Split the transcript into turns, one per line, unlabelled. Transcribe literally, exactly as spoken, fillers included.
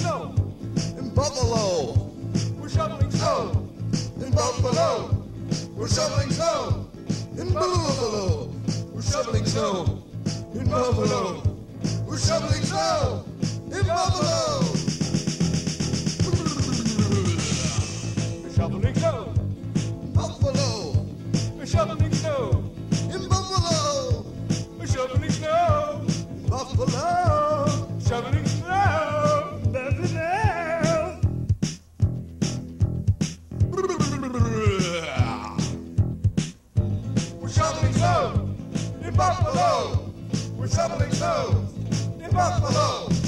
snow
in Buffalo.
We're shoveling snow
In Buffalo. We're shoveling snow in Buffalo. We're shoveling snow in Buffalo. We're shoveling snow in Buffalo.
We're shoveling snow.
Buffalo.
We're shoveling snow.
In Buffalo.
We're shoveling snow.
Buffalo.
Shoveling snow. Buffalo.
We're shoveling snow in Buffalo. We're shoveling snow in Buffalo.